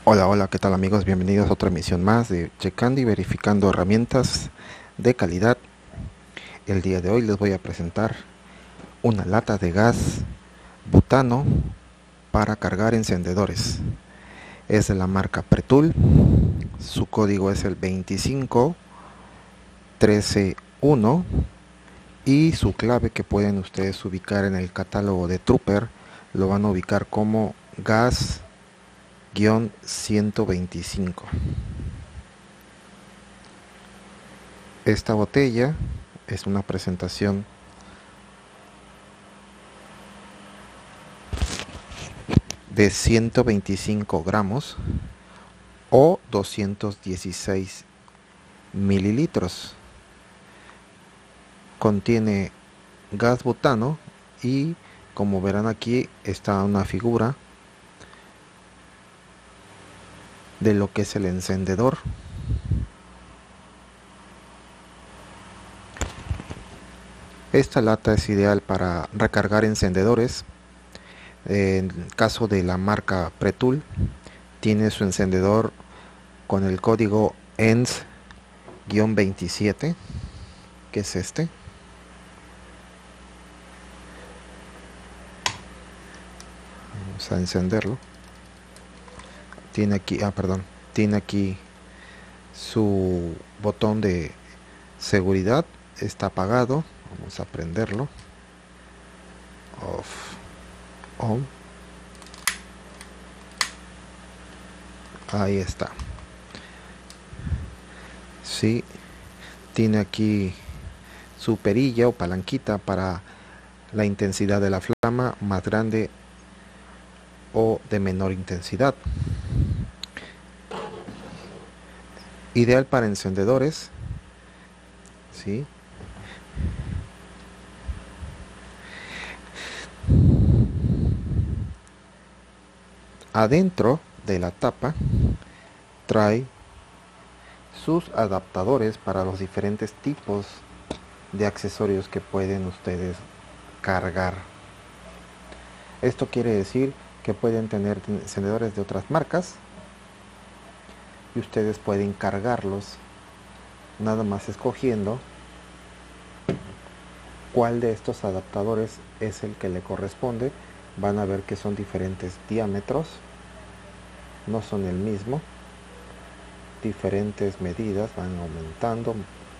Hola, hola, ¿qué tal amigos? Bienvenidos a otra emisión más de Checando y Verificando Herramientas de Calidad. El día de hoy les voy a presentar una lata de gas butano para cargar encendedores. Es de la marca Pretul, su código es el 25131 y su clave que pueden ustedes ubicar en el catálogo de Trooper lo van a ubicar como gas-125. Esta botella es una presentación de 125 gramos o 216 mililitros. Contiene gas butano y, como verán aquí, está una figura de lo que es el encendedor. Esta lata es ideal para recargar encendedores. En el caso de la marca Pretul, tiene su encendedor con el código ENS-27, que es este. Vamos a encenderlo. Tiene aquí su botón de seguridad. Está apagado. Vamos a prenderlo. Off. On. Ahí está. Sí, tiene aquí su perilla o palanquita para la intensidad de la flama, más grande o de menor intensidad. Ideal para encendedores. ¿Sí? Adentro de la tapa trae sus adaptadores para los diferentes tipos de accesorios que pueden ustedes cargar. Esto quiere decir que pueden tener encendedores de otras marcas y ustedes pueden cargarlos nada más escogiendo cuál de estos adaptadores es el que le corresponde. Van a ver que son diferentes diámetros, no son el mismo, diferentes medidas, van aumentando.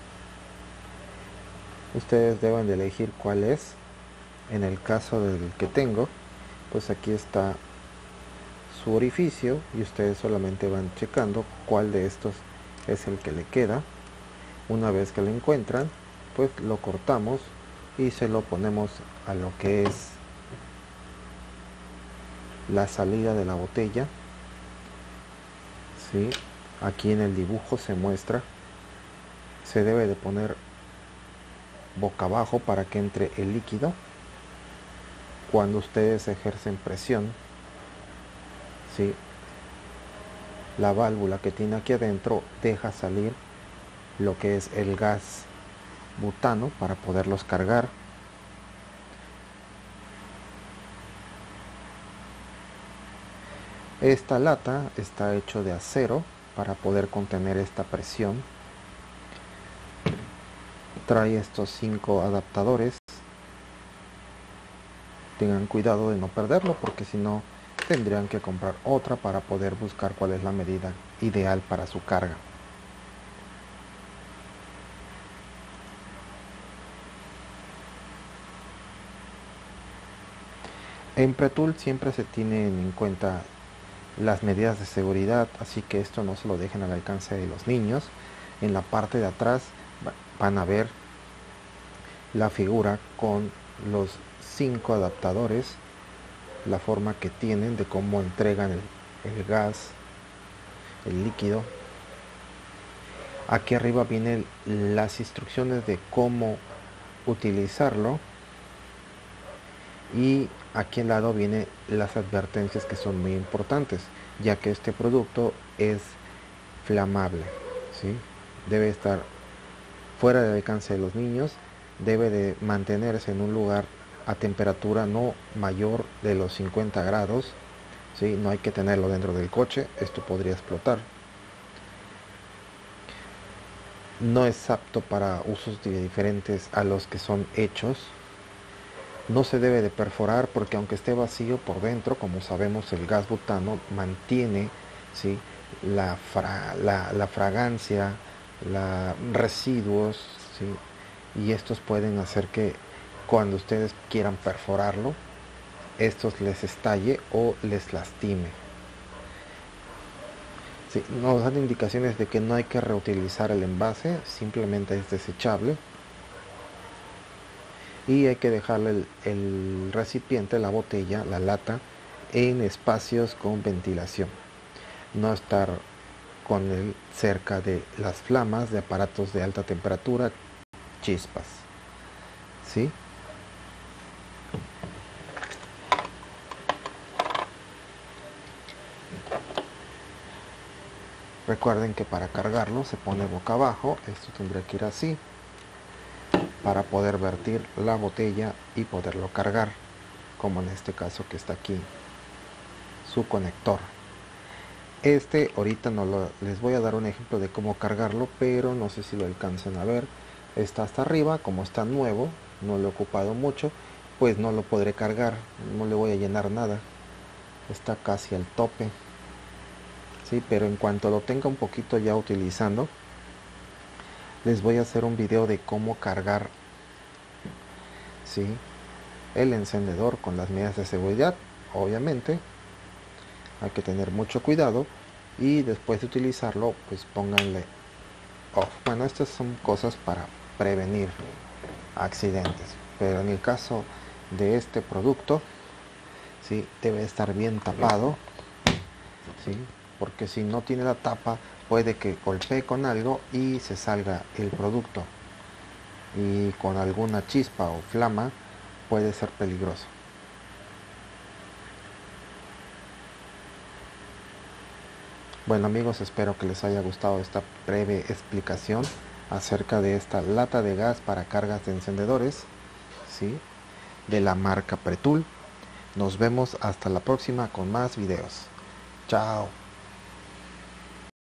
Ustedes deben de elegir cuál es. En el caso del que tengo, pues aquí está su orificio y ustedes solamente van checando cuál de estos es el que le queda. Una vez que lo encuentran, pues lo cortamos y se lo ponemos a lo que es la salida de la botella. ¿Sí? Aquí en el dibujo se muestra, se debe de poner boca abajo para que entre el líquido. Cuando ustedes ejercen presión, ¿sí?, la válvula que tiene aquí adentro deja salir lo que es el gas butano para poderlos cargar. Esta lata está hecho de acero para poder contener esta presión. Trae estos 5 adaptadores. Tengan cuidado de no perderlo porque si no tendrían que comprar otra para poder buscar cuál es la medida ideal para su carga. En Pretul siempre se tienen en cuenta las medidas de seguridad, así que esto no se lo dejen al alcance de los niños. En la parte de atrás van a ver la figura con los 5 adaptadores, la forma que tienen de cómo entregan el gas, el líquido. Aquí arriba vienen las instrucciones de cómo utilizarlo y aquí al lado vienen las advertencias que son muy importantes, ya que este producto es flamable, ¿sí? Debe estar fuera del alcance de los niños, debe de mantenerse en un lugar a temperatura no mayor de los 50 grados ¿sí? No hay que tenerlo dentro del coche, esto podría explotar. No es apto para usos diferentes a los que son hechos. No se debe de perforar porque aunque esté vacío por dentro, como sabemos, el gas butano mantiene, ¿sí?, la fragancia, residuos, ¿sí?, y estos pueden hacer que cuando ustedes quieran perforarlo, estos les estalle o les lastime. Sí, nos dan indicaciones de que no hay que reutilizar el envase, simplemente es desechable. Y hay que dejarle el recipiente, la botella, la lata, en espacios con ventilación. No estar con él cerca de las flamas de aparatos de alta temperatura, chispas. ¿Sí? Recuerden que para cargarlo se pone boca abajo, esto tendría que ir así, para poder vertir la botella y poderlo cargar, como en este caso que está aquí, su conector. Ahorita les voy a dar un ejemplo de cómo cargarlo, pero no sé si lo alcanzan a ver. Está hasta arriba, como está nuevo, no lo he ocupado mucho, pues no lo podré cargar, no le voy a llenar nada. Está casi al tope. Sí, pero en cuanto lo tenga un poquito ya utilizando, les voy a hacer un video de cómo cargar, ¿sí?, el encendedor con las medidas de seguridad. Obviamente hay que tener mucho cuidado y después de utilizarlo, pues pónganle off. Bueno, estas son cosas para prevenir accidentes, pero en el caso de este producto, ¿sí?, debe estar bien tapado, ¿sí?, porque si no tiene la tapa puede que golpee con algo y se salga el producto, y con alguna chispa o flama puede ser peligroso. Bueno amigos, espero que les haya gustado esta breve explicación acerca de esta lata de gas para cargas de encendedores, ¿sí?, de la marca Pretul. Nos vemos hasta la próxima con más videos. Chao.